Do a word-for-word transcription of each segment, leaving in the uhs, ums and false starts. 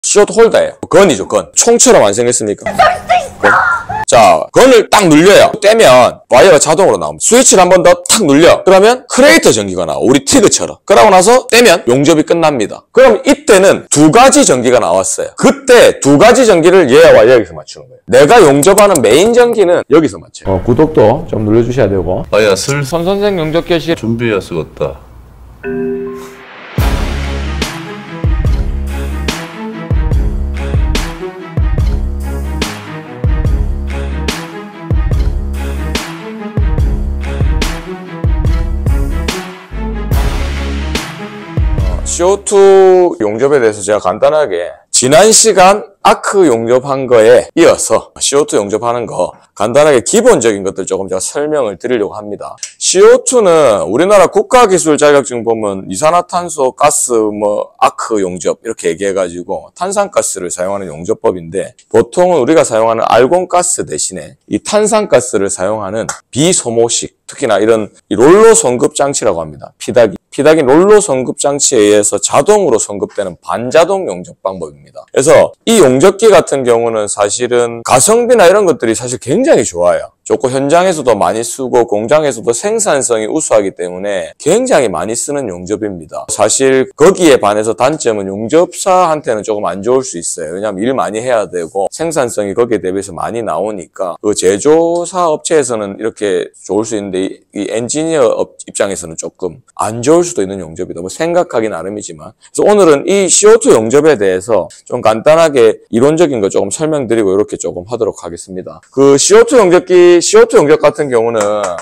씨오투 홀더예요. 건이죠, 건. 총처럼 안 생겼습니까? 건. 자, 건을 딱 눌려요. 떼면 와이어가 자동으로 나옵니다. 스위치를 한 번 더 탁 눌려. 그러면 크리에이터 전기가 나와. 우리 티그처럼. 그러고 나서 떼면 용접이 끝납니다. 그럼 이때는 두 가지 전기가 나왔어요. 그때 두 가지 전기를 얘와 여기서 맞추는 거예요. 내가 용접하는 메인 전기는 여기서 맞춰요. 어, 구독도 좀 눌러주셔야 되고. 아야 슬 선선생 용접 개시 준비해야 쓰겠다. 씨오투 용접에 대해서 제가 간단하게 지난 시간 아크 용접한 거에 이어서 씨오투 용접하는 거 간단하게 기본적인 것들 조금 제가 설명을 드리려고 합니다. 씨오투는 우리나라 국가기술 자격증 보면 이산화탄소, 가스, 뭐 아크 용접 이렇게 얘기해가지고 탄산가스를 사용하는 용접법인데 보통은 우리가 사용하는 알곤가스 대신에 이 탄산가스를 사용하는 비소모식, 특히나 이런 롤러 성급 장치라고 합니다. 피다기. 피다기 롤러 성급 장치에 의해서 자동으로 성급되는 반자동 용접 방법입니다. 그래서 이 용접기 같은 경우는 사실은 가성비나 이런 것들이 사실 굉장히 좋아요. 좋고 현장에서도 많이 쓰고 공장에서도 생산성이 우수하기 때문에 굉장히 많이 쓰는 용접입니다. 사실 거기에 반해서 단점은 용접사한테는 조금 안 좋을 수 있어요. 왜냐하면 일 많이 해야 되고 생산성이 거기에 대비해서 많이 나오니까 그 제조사 업체에서는 이렇게 좋을 수 있는데 이, 이 엔지니어 입장에서는 조금 안 좋을 수도 있는 용접이다. 뭐 생각하기 나름이지만. 그래서 오늘은 이 씨오투 용접에 대해서 좀 간단하게 이론적인 거 조금 설명드리고 이렇게 조금 하도록 하겠습니다. 그 씨오투 용접기 씨오투 용접 같은 경우는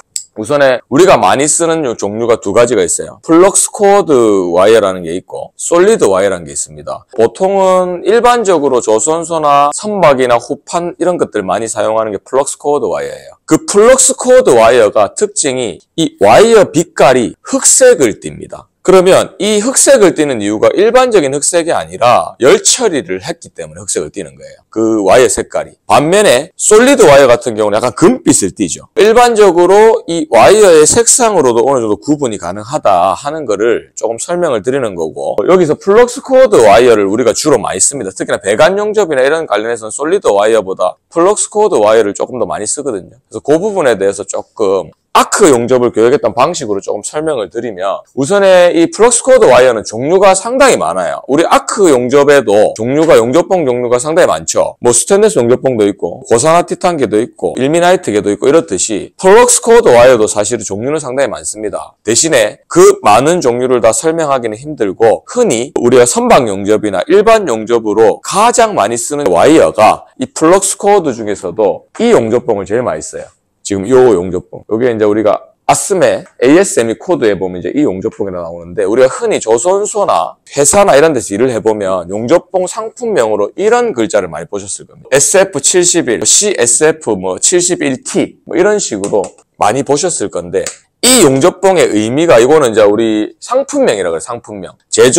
우선에 우리가 많이 쓰는 종류가 두 가지가 있어요. 플럭스 코어드 와이어라는 게 있고 솔리드 와이어라는 게 있습니다. 보통은 일반적으로 조선소나 선박이나 호판 이런 것들 많이 사용하는 게 플럭스 코어드 와이어예요. 그 플럭스 코어드 와이어가 특징이 이 와이어 빛깔이 흑색을 띱니다. 그러면 이 흑색을 띠는 이유가 일반적인 흑색이 아니라 열 처리를 했기 때문에 흑색을 띠는 거예요. 그 와이어 색깔이. 반면에 솔리드 와이어 같은 경우는 약간 금빛을 띠죠. 일반적으로 이 와이어의 색상으로도 어느 정도 구분이 가능하다 하는 거를 조금 설명을 드리는 거고, 여기서 플럭스 코어드 와이어를 우리가 주로 많이 씁니다. 특히나 배관 용접이나 이런 관련해서는 솔리드 와이어보다 플럭스 코어드 와이어를 조금 더 많이 쓰거든요. 그래서 그 부분에 대해서 조금 아크 용접을 교육했던 방식으로 조금 설명을 드리면, 우선에 이 플럭스 코어드 와이어는 종류가 상당히 많아요. 우리 아크 용접에도 종류가, 용접봉 종류가 상당히 많죠. 뭐 스테인리스 용접봉도 있고 고산화 티탄계도 있고 일미나이트계도 있고 이렇듯이 플럭스 코어드 와이어도 사실은 종류는 상당히 많습니다. 대신에 그 많은 종류를 다 설명하기는 힘들고, 흔히 우리가 선박 용접이나 일반 용접으로 가장 많이 쓰는 와이어가 이 플럭스 코어드 중에서도 이 용접봉을 제일 많이 써요. 지금 이 용접봉. 여기에 이제 우리가 아스메 에이에스엠이 코드에 보면 이제 이 용접봉이 나오는데, 우리가 흔히 조선소나 회사나 이런 데서 일을 해보면 용접봉 상품명으로 이런 글자를 많이 보셨을 겁니다. 에스에프 칠십일, 씨에스에프 뭐 칠십일 티 뭐 이런 식으로 많이 보셨을 건데, 이 용접봉의 의미가, 이거는 이제 우리 상품명이라고 해요. 상품명.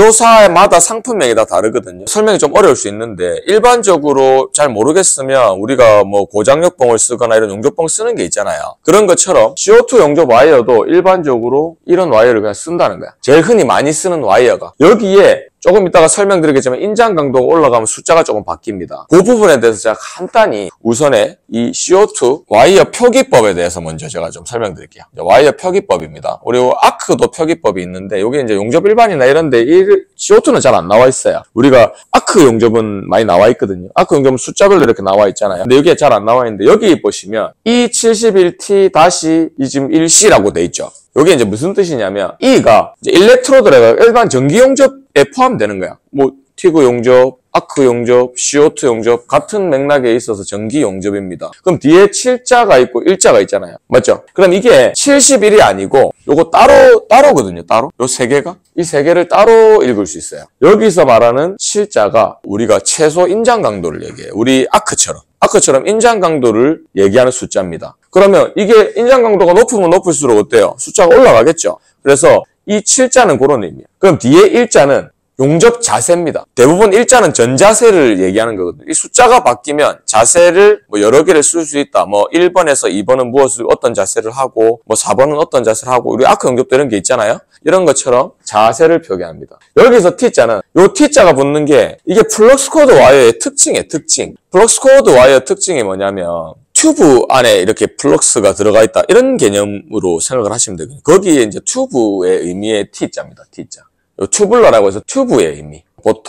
제조사마다 상품명이 다 다르거든요. 설명이 좀 어려울 수 있는데, 일반적으로 잘 모르겠으면 우리가 뭐 고장력봉을 쓰거나 이런 용접봉 쓰는 게 있잖아요. 그런 것처럼 씨오투 용접 와이어도 일반적으로 이런 와이어를 그냥 쓴다는 거야. 제일 흔히 많이 쓰는 와이어가. 여기에 조금 이따가 설명드리겠지만 인장 강도가 올라가면 숫자가 조금 바뀝니다. 그 부분에 대해서 제가 간단히 우선에 이 씨오투 와이어 표기법에 대해서 먼저 제가 좀 설명드릴게요. 와이어 표기법입니다. 그리고 아크도 표기법이 있는데, 여기 이제 용접 일반이나 이런데 이 씨오투는 잘 안 나와 있어요. 우리가 아크 용접은 많이 나와 있거든요. 아크 용접은 숫자별로 이렇게 나와 있잖아요. 근데 여기에 잘 안 나와 있는데, 여기 보시면 이 칠십일 티 이 지금 일 씨라고 돼 있죠. 여기 이제 무슨 뜻이냐면, E가 이제 일렉트로드가 일반 전기 용접에 포함되는 거야. 뭐 티그 용접, 아크 용접, 씨오투 용접 같은 맥락에 있어서 전기 용접입니다. 그럼 뒤에 칠자가 있고 일자가 있잖아요. 맞죠? 그럼 이게 칠십일이 아니고 요거 따로 따로거든요. 따로. 요 세 개가 이 세 개를 따로 읽을 수 있어요. 여기서 말하는 칠자가 우리가 최소 인장 강도를 얘기해요. 우리 아크처럼. 아크처럼 인장 강도를 얘기하는 숫자입니다. 그러면 이게 인장 강도가 높으면 높을수록 어때요? 숫자가 올라가겠죠. 그래서 이 칠자는 그런 의미예요. 그럼 뒤에 일자는 용접 자세입니다. 대부분 일자는 전자세를 얘기하는 거거든요. 이 숫자가 바뀌면 자세를 뭐 여러 개를 쓸 수 있다. 뭐 일 번에서 이 번은 무엇을 어떤 자세를 하고 뭐 사 번은 어떤 자세를 하고 우리 아크 용접도 이런 게 있잖아요. 이런 것처럼 자세를 표기합니다. 여기서 T자는 요 T자가 붙는 게 이게 플럭스 코드 와이어의 특징이에요. 특징. 플럭스 코드 와이어 특징이 뭐냐면 튜브 안에 이렇게 플럭스가 들어가 있다. 이런 개념으로 생각을 하시면 되거든요. 거기에 이제 튜브의 의미의 T자입니다. T자. 요 튜블러라고 해서 튜브의 의미.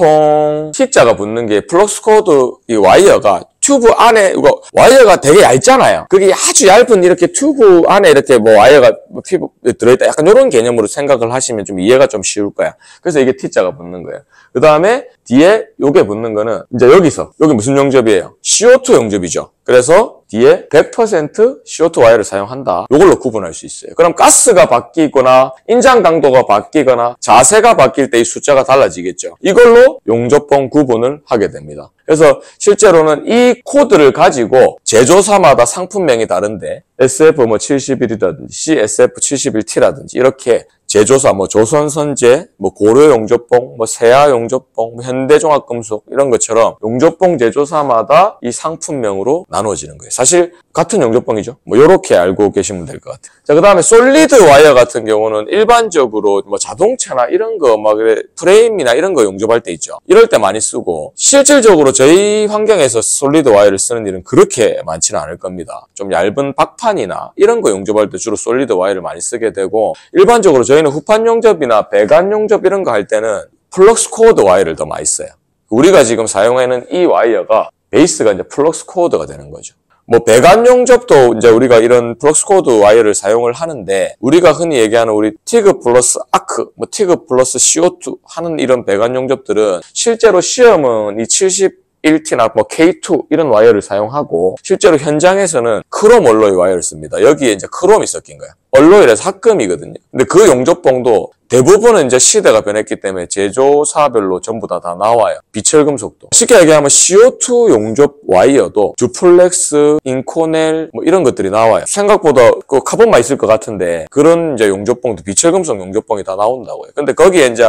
보통 T자가 붙는 게 플럭스 코드 이 와이어가 튜브 안에 이거 와이어가 되게 얇잖아요. 그게 아주 얇은 이렇게 튜브 안에 이렇게 뭐 와이어가 피부 들어있다. 약간 이런 개념으로 생각을 하시면 좀 이해가 좀 쉬울 거야. 그래서 이게 T자가 붙는 거예요. 그 다음에 뒤에 요게 붙는 거는 이제 여기서 여기 무슨 용접이에요? 씨오투 용접이죠. 그래서 뒤에 백 퍼센트 씨오투 와이어를 사용한다. 이걸로 구분할 수 있어요. 그럼 가스가 바뀌거나 인장 강도가 바뀌거나 자세가 바뀔 때 이 숫자가 달라지겠죠. 이걸로 용접봉 구분을 하게 됩니다. 그래서 실제로는 이 코드를 가지고 제조사마다 상품명이 다른데 에스에프 뭐 칠십일이라든지 씨에스에프 칠십일 티라든지 이렇게 제조사 뭐 조선선제, 뭐 고려용접봉, 뭐 세아용접봉, 뭐 현대종합금속 이런 것처럼 용접봉 제조사마다 이 상품명으로 나누어지는 거예요. 사실 같은 용접봉이죠. 뭐 이렇게 알고 계시면 될 것 같아요. 자, 그다음에 솔리드 와이어 같은 경우는 일반적으로 뭐 자동차나 이런 거 막 프레임이나 이런 거 용접할 때 있죠. 이럴 때 많이 쓰고 실질적으로 저희 환경에서 솔리드 와이어를 쓰는 일은 그렇게 많지는 않을 겁니다. 좀 얇은 박판이나 이런 거 용접할 때 주로 솔리드 와이어를 많이 쓰게 되고 일반적으로 저희는 후판 용접이나 배관 용접 이런 거 할 때는 플럭스 코드 와이어를 더 많이 써요. 우리가 지금 사용하는 이 와이어가 베이스가 이제 플럭스 코드가 되는 거죠. 뭐 배관 용접도 이제 우리가 이런 플럭스 코드 와이어를 사용을 하는데 우리가 흔히 얘기하는 우리 티그 플러스 아크, 뭐 티그 플러스 씨오투 하는 이런 배관 용접들은 실제로 시험은 이 칠십일 티나 뭐 케이 투 이런 와이어를 사용하고 실제로 현장에서는 크롬 얼로이 와이어를 씁니다. 여기에 이제 크롬이 섞인 거야. 얼로이라서 합금이거든요. 근데 그 용접봉도 대부분은 이제 시대가 변했기 때문에 제조사별로 전부 다 다 나와요. 비철금속도. 쉽게 얘기하면 씨오투 용접 와이어도 듀플렉스, 인코넬 뭐 이런 것들이 나와요. 생각보다 그 카본만 있을 것 같은데 그런 이제 용접봉도 비철금속 용접봉이 다 나온다고요. 근데 거기에 이제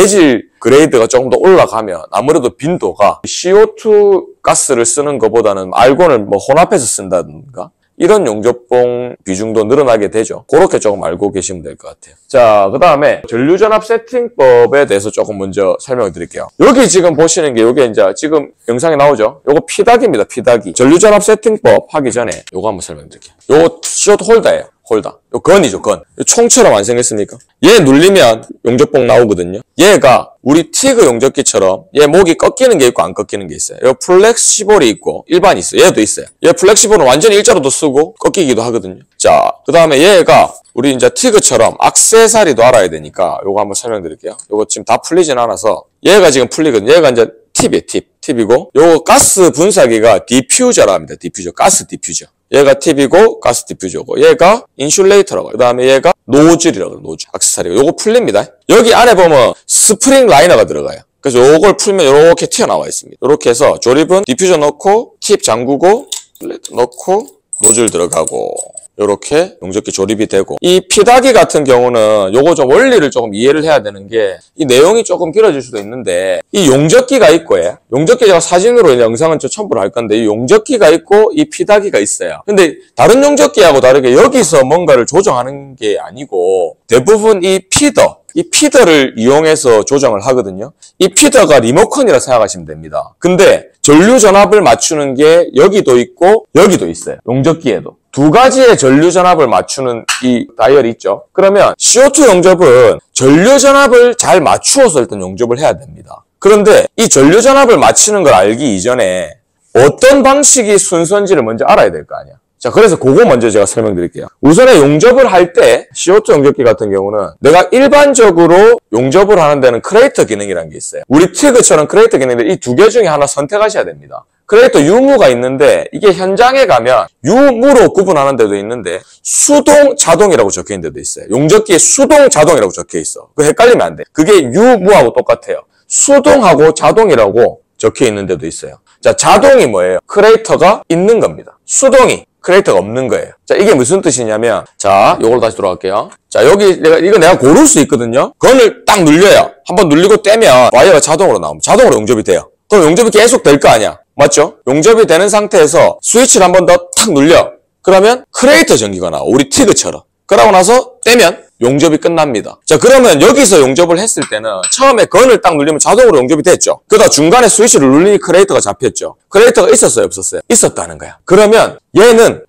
재질 그레이드가 조금 더 올라가면 아무래도 빈도가 씨오투 가스를 쓰는 것보다는 알곤을 뭐 혼합해서 쓴다든가 이런 용접봉 비중도 늘어나게 되죠. 그렇게 조금 알고 계시면 될 것 같아요. 자, 그 다음에 전류전압 세팅법에 대해서 조금 먼저 설명을 드릴게요. 여기 지금 보시는 게 요게 이제 지금 영상에 나오죠? 요거 피닥입니다. 피닥이. 전류전압 세팅법 하기 전에 요거 한번 설명드릴게요. 요거 씨오투 홀더예요. 홀더. 요 건이죠, 건. 총처럼 안 생겼습니까? 얘 눌리면 용접봉 나오거든요. 얘가 우리 티그 용접기처럼 얘 목이 꺾이는 게 있고 안 꺾이는 게 있어요. 요 플렉시볼이 있고 일반이 있어요. 얘도 있어요. 얘 플렉시볼은 완전히 일자로도 쓰고 꺾이기도 하거든요. 자, 그 다음에 얘가 우리 이제 티그처럼 액세서리도 알아야 되니까 요거 한번 설명드릴게요. 요거 지금 다 풀리진 않아서 얘가 지금 풀리거든요. 얘가 이제 팁이에요, 팁. 팁이고 요거 가스 분사기가 디퓨저라 합니다. 디퓨저. 가스 디퓨저. 얘가 팁이고 가스 디퓨저고 얘가 인슐레이터라고 해요. 그 다음에 얘가 노즐이라고 해요. 노즐. 액세서리. 요거 풀립니다. 여기 안에 보면 스프링 라이너가 들어가요. 그래서 요걸 풀면 요렇게 튀어나와 있습니다. 요렇게 해서 조립은 디퓨저 넣고 팁 잠그고 넣고 노즐 들어가고 요렇게 용접기 조립이 되고 이 피다기 같은 경우는 요거 좀 원리를 조금 이해를 해야 되는 게 이 내용이 조금 길어질 수도 있는데 이 용접기가 있고 예. 용접기 제가 사진으로 영상은 저 첨부를 할 건데 이 용접기가 있고 이 피다기가 있어요. 근데 다른 용접기하고 다르게 여기서 뭔가를 조정하는 게 아니고 대부분 이 피더 이 피더를 이용해서 조정을 하거든요. 이 피더가 리모컨이라 생각하시면 됩니다. 근데 전류 전압을 맞추는 게 여기도 있고 여기도 있어요. 용접기에도. 두 가지의 전류 전압을 맞추는 이 다이얼이 있죠. 그러면 씨오투 용접은 전류 전압을 잘 맞추어서 일단 용접을 해야 됩니다. 그런데 이 전류 전압을 맞추는 걸 알기 이전에 어떤 방식이 순서인지를 먼저 알아야 될 거 아니야. 자, 그래서 그거 먼저 제가 설명드릴게요. 우선에 용접을 할 때 씨오투 용접기 같은 경우는 내가 일반적으로 용접을 하는 데는 크레이터 기능이라는 게 있어요. 우리 티그처럼 크레이터 기능인데 이 두 개 중에 하나 선택하셔야 됩니다. 크레이터 유무가 있는데 이게 현장에 가면 유무로 구분하는 데도 있는데 수동, 자동이라고 적혀 있는 데도 있어요. 용접기에 수동, 자동이라고 적혀 있어. 그거 헷갈리면 안 돼. 그게 유무하고 똑같아요. 수동하고 자동이라고 적혀 있는 데도 있어요. 자, 자동이 뭐예요? 크레이터가 있는 겁니다. 수동이 크리에이터가 없는 거예요. 자, 이게 무슨 뜻이냐면, 자, 요걸로 다시 돌아갈게요. 자, 여기 내가, 이거 내가 고를 수 있거든요. 건을 딱 눌려요. 한번 눌리고 떼면 와이어가 자동으로 나옵니다. 자동으로 용접이 돼요. 그럼 용접이 계속 될 거 아니야. 맞죠? 용접이 되는 상태에서 스위치를 한 번 더 탁 눌려. 그러면 크리에이터 전기가 나와. 우리 티그처럼. 그러고 나서 떼면 용접이 끝납니다. 자, 그러면 여기서 용접을 했을 때는 처음에 건을 딱 눌리면 자동으로 용접이 됐죠. 그러다 중간에 스위치를 눌리니 크리에이터가 잡혔죠. 크리에이터가 있었어요, 없었어요? 있었다는 거야. 그러면 얘는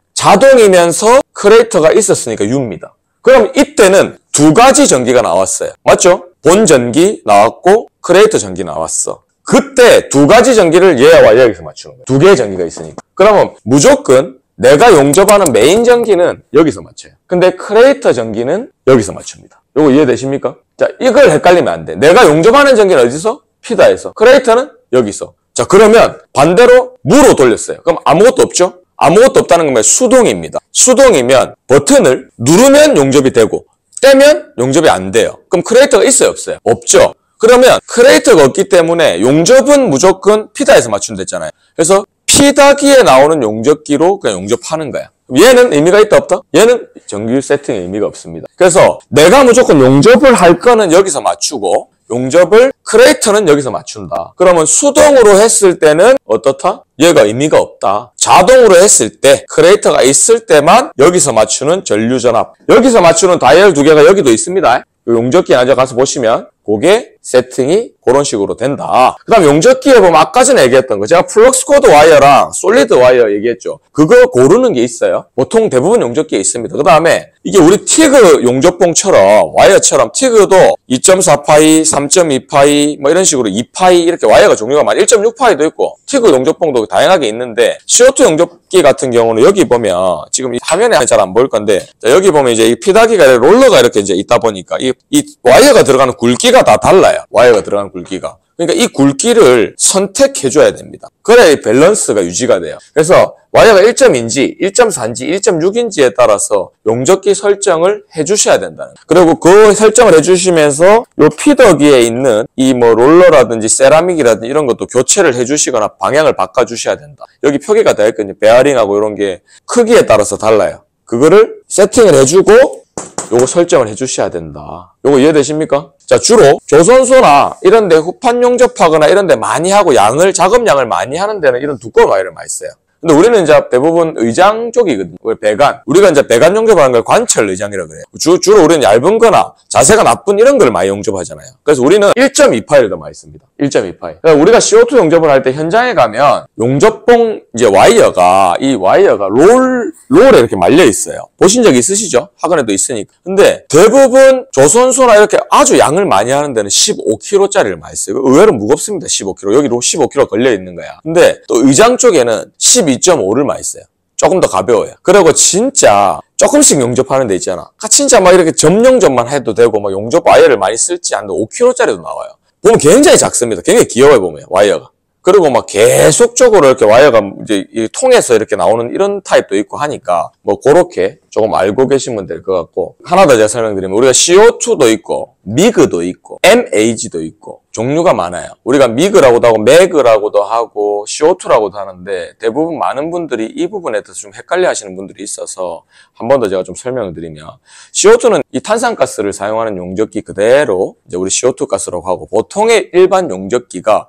자동이면서 크리에이터가 있었으니까 U입니다. 그럼 이때는 두 가지 전기가 나왔어요. 맞죠? 본 전기 나왔고 크리에이터 전기 나왔어. 그때 두 가지 전기를 얘와 여기서 맞추는 거예요. 두 개의 전기가 있으니까. 그러면 무조건 내가 용접하는 메인 전기는 여기서 맞춰요. 근데 크리에이터 전기는 여기서 맞춥니다. 요거 이해되십니까? 자, 이걸 헷갈리면 안 돼. 내가 용접하는 전기는 어디서? 피다에서. 크리에이터는 여기서. 자, 그러면 반대로 무로 돌렸어요. 그럼 아무것도 없죠? 아무것도 없다는 건 수동입니다. 수동이면 버튼을 누르면 용접이 되고 떼면 용접이 안 돼요. 그럼 크리에이터가 있어요, 없어요? 없죠. 그러면 크리에이터가 없기 때문에 용접은 무조건 피다에서 맞춘다 했잖아요. 그래서 피다기에 나오는 용접기로 그냥 용접하는 거야. 얘는 의미가 있다 없다? 얘는 정규 세팅에 의미가 없습니다. 그래서 내가 무조건 용접을 할 거는 여기서 맞추고 용접을 크리에이터는 여기서 맞춘다. 그러면 수동으로 했을 때는 어떻다? 얘가 의미가 없다. 자동으로 했을 때 크리에이터가 있을 때만 여기서 맞추는 전류전압. 여기서 맞추는 다이얼 두 개가 여기도 있습니다. 용접기 나중에 가서 보시면 그게 세팅이 그런 식으로 된다. 그 다음 용접기에 보면 아까 전에 얘기했던 거 제가 플럭스 코드 와이어랑 솔리드 와이어 얘기했죠. 그거 고르는 게 있어요. 보통 대부분 용접기에 있습니다. 그 다음에 이게 우리 티그 용접봉처럼 와이어처럼 티그도 이 점 사 파이, 삼 점 이 파이 뭐 이런 식으로 이 파이 이렇게 와이어가 종류가 많아. 일 점 육 파이도 있고 티그 용접봉도 다양하게 있는데 씨오투 용접기 같은 경우는 여기 보면 지금 이 화면에 잘 안 보일 건데 자, 여기 보면 이제 이 피다기가 롤러가 이렇게 이제 있다 보니까 이, 이 와이어가 들어가는 굵기가 다 달라요. 와이어가 들어가는 굵기가. 그러니까 이 굵기를 선택해줘야 됩니다. 그래야 이 밸런스가 유지가 돼요. 그래서 와이어가 일 점 이인지, 일 점 사인지, 일 점 육인지에 따라서 용접기 설정을 해주셔야 된다는 거예요. 그리고 그 설정을 해주시면서 요 피더기에 있는 이 뭐 롤러라든지 세라믹이라든지 이런 것도 교체를 해주시거나 방향을 바꿔주셔야 된다. 여기 표기가 되어 있거든요. 베어링하고 이런 게 크기에 따라서 달라요. 그거를 세팅을 해주고 요거 설정을 해주셔야 된다. 요거 이해되십니까? 자, 주로 조선소나 이런 데 후판 용접하거나 이런 데 많이 하고 양을, 작업량을 많이 하는 데는 이런 두꺼운 와이어를 많이 써요. 근데 우리는 이제 대부분 의장 쪽이거든요. 배관. 우리가 이제 배관 용접하는 걸 관철 의장이라고 그래요. 주, 주로 우리는 얇은 거나 자세가 나쁜 이런 걸 많이 용접하잖아요. 그래서 우리는 일 점 이 파이를 더 많이 씁니다. 일 점 이 파이. 그러니까 우리가 씨오투 용접을 할 때 현장에 가면 용접봉 이제 와이어가, 이 와이어가 롤, 롤에 이렇게 말려 있어요. 보신 적 있으시죠? 학원에도 있으니까. 근데 대부분 조선소나 이렇게 아주 양을 많이 하는 데는 십오 킬로그램짜리를 많이 써요. 의외로 무겁습니다. 십오 킬로그램. 여기로 십오 킬로그램 걸려 있는 거야. 근데 또 의장 쪽에는 십이 점 오를 많이 써요. 조금 더 가벼워요. 그리고 진짜 조금씩 용접하는 데 있잖아. 진짜 막 이렇게 점용접만 해도 되고 막 용접 와이어를 많이 쓸지 않는데 오 킬로그램짜리도 나와요. 보면 굉장히 작습니다. 굉장히 귀여워요, 보면 와이어가. 그리고 막 계속적으로 이렇게 와이어가 이제 이 통에서 이렇게 나오는 이런 타입도 있고 하니까 뭐 그렇게 조금 알고 계시면 될 것 같고 하나 더 제가 설명드리면 우리가 씨오투도 있고 미그도 있고 엠에이지도 있고 종류가 많아요. 우리가 미그라고도 하고 매그라고도 하고 씨오투라고도 하는데 대부분 많은 분들이 이 부분에 대해서 좀 헷갈려 하시는 분들이 있어서 한 번 더 제가 좀 설명을 드리면 씨오투는 이 탄산가스를 사용하는 용접기 그대로 이제 우리 씨오투 가스라고 하고 보통의 일반 용접기가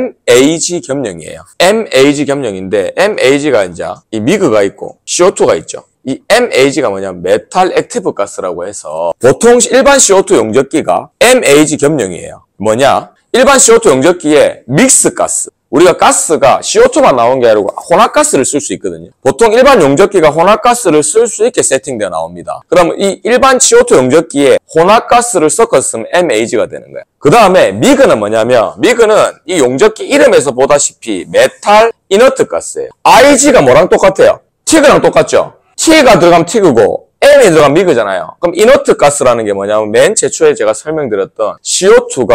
엠에이지 겸용이에요. 엠에이지 겸용인데 엠에이지가 이제 이 미그가 있고 씨오투가 있죠. 이 엠에이지가 뭐냐면 메탈 액티브 가스라고 해서 보통 일반 씨오투 용접기가 엠에이지 겸용이에요. 뭐냐? 일반 씨오투 용접기에 믹스 가스. 우리가 가스가 씨오투만 나온 게 아니고 혼합가스를 쓸 수 있거든요. 보통 일반 용접기가 혼합가스를 쓸 수 있게 세팅되어 나옵니다. 그럼 이 일반 씨오투 용접기에 혼합가스를 섞었으면 엠에이지가 되는 거예요. 그 다음에 미그는 뭐냐면 미그는 이 용접기 이름에서 보다시피 메탈 이너트 가스예요. 아이지가 뭐랑 똑같아요? 티그랑 똑같죠? T가 들어가면 티그고 M이 들어가면 미그잖아요. 그럼 이너트 가스라는 게 뭐냐면 맨 최초에 제가 설명드렸던 씨오투가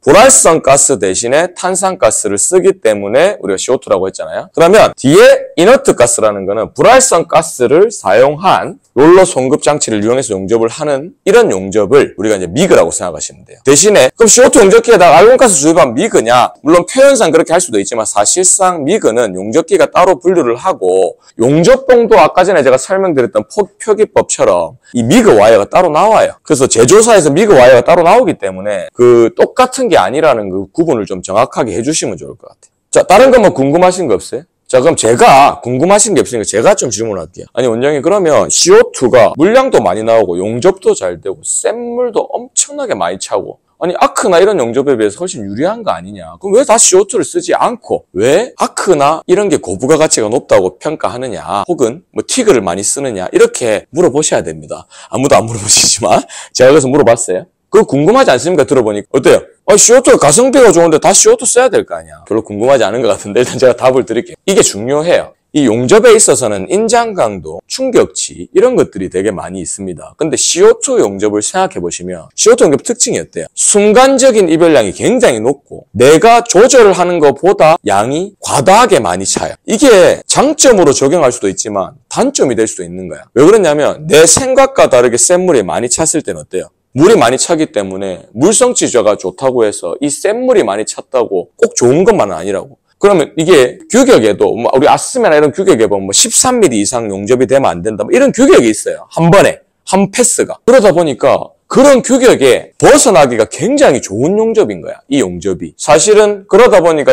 불활성 가스 대신에 탄산가스를 쓰기 때문에 우리가 씨 오 투라고 했잖아요. 그러면 뒤에 이너트 가스라는 거는 불활성 가스를 사용한 롤러 송급 장치를 이용해서 용접을 하는 이런 용접을 우리가 이제 미그라고 생각하시면 돼요. 대신에 그럼 씨 오 투 용접기에다가 알론가스 주입하면 미그냐? 물론 표현상 그렇게 할 수도 있지만 사실상 미그는 용접기가 따로 분류를 하고 용접봉도 아까 전에 제가 설명드렸던 표기법처럼 이 미그 와이어가 따로 나와요. 그래서 제조사에서 미그 와이어가 따로 나오기 때문에 그 똑같은 게 아니라는 그 구분을 좀 정확하게 해주시면 좋을 것 같아요. 자, 다른 거 뭐 궁금하신 거 없어요? 자, 그럼 제가 궁금하신 게 없으니까 제가 좀 질문할게요. 아니, 원장님, 그러면 씨 오 투가 물량도 많이 나오고 용접도 잘 되고 센 물도 엄청나게 많이 차고 아니, 아크나 이런 용접에 비해서 훨씬 유리한 거 아니냐? 그럼 왜 다 씨 오 투를 쓰지 않고 왜 아크나 이런 게 고부가 가치가 높다고 평가하느냐? 혹은 뭐 티그를 많이 쓰느냐? 이렇게 물어보셔야 됩니다. 아무도 안 물어보시지만 제가 그래서 물어봤어요. 그거 궁금하지 않습니까? 들어보니까. 어때요? 아, 씨 오 투가 가성비가 좋은데 다 씨 오 투 써야 될 거 아니야. 별로 궁금하지 않은 것 같은데 일단 제가 답을 드릴게요. 이게 중요해요. 이 용접에 있어서는 인장 강도, 충격치 이런 것들이 되게 많이 있습니다. 근데 씨 오 투 용접을 생각해 보시면 씨 오 투 용접 특징이 어때요? 순간적인 이별량이 굉장히 높고 내가 조절을 하는 것보다 양이 과다하게 많이 차요. 이게 장점으로 적용할 수도 있지만 단점이 될 수도 있는 거야. 왜 그러냐면 내 생각과 다르게 센 물이 많이 찼을 때는 어때요? 물이 많이 차기 때문에 물성치저가 좋다고 해서 이 센 물이 많이 찼다고 꼭 좋은 것만은 아니라고. 그러면 이게 규격에도 우리 아스메나 이런 규격에 보면 뭐 십삼 밀리미터 이상 용접이 되면 안 된다. 이런 규격이 있어요. 한 번에 한 패스가. 그러다 보니까 그런 규격에 벗어나기가 굉장히 좋은 용접인 거야. 이 용접이. 사실은 그러다 보니까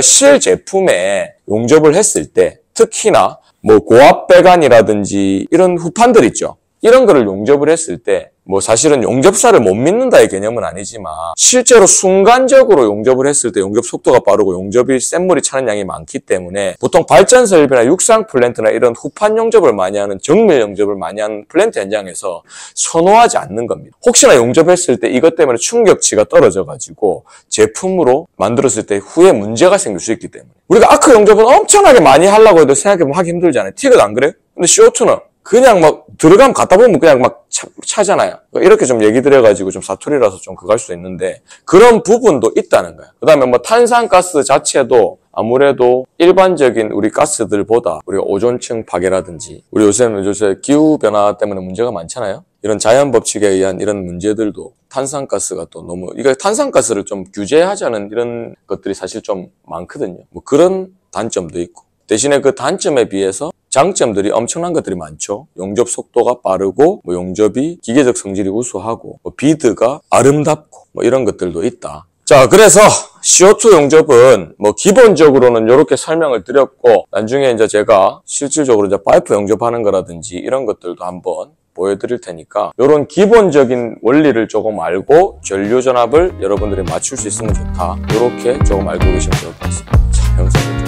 실제품에 용접을 했을 때 특히나 뭐 고압 배관이라든지 이런 후판들 있죠. 이런 거를 용접을 했을 때 뭐 사실은 용접사를 못 믿는다의 개념은 아니지만 실제로 순간적으로 용접을 했을 때 용접 속도가 빠르고 용접이 센 물이 차는 양이 많기 때문에 보통 발전 설비나 육상 플랜트나 이런 후판 용접을 많이 하는 정밀 용접을 많이 하는 플랜트 현장에서 선호하지 않는 겁니다. 혹시나 용접했을 때 이것 때문에 충격치가 떨어져가지고 제품으로 만들었을 때 후에 문제가 생길 수 있기 때문에 우리가 아크 용접은 엄청나게 많이 하려고 해도 생각해보면 하기 힘들잖아요. 티그도 안 그래요? 근데 씨 오 투는 그냥 막 들어가면 갖다 보면 그냥 막 차, 차잖아요. 이렇게 좀 얘기 드려가지고 좀 사투리라서 좀 그거 할 수도 있는데 그런 부분도 있다는 거예요. 그 다음에 뭐 탄산가스 자체도 아무래도 일반적인 우리 가스들보다 우리가 오존층 파괴라든지 우리 요새는 요새 기후변화 때문에 문제가 많잖아요. 이런 자연 법칙에 의한 이런 문제들도 탄산가스가 또 너무 이거 탄산가스를 좀 규제하자는 이런 것들이 사실 좀 많거든요. 뭐 그런 단점도 있고 대신에 그 단점에 비해서 장점들이 엄청난 것들이 많죠. 용접 속도가 빠르고 뭐 용접이 기계적 성질이 우수하고 뭐 비드가 아름답고 뭐 이런 것들도 있다. 자, 그래서 씨 오 투 용접은 뭐 기본적으로는 이렇게 설명을 드렸고 나중에 이제 제가 실질적으로 이제 파이프 용접하는 거라든지 이런 것들도 한번 보여드릴 테니까 이런 기본적인 원리를 조금 알고 전류 전압을 여러분들이 맞출 수 있으면 좋다. 이렇게 조금 알고 계시면 좋을 것 같습니다. 자, 영상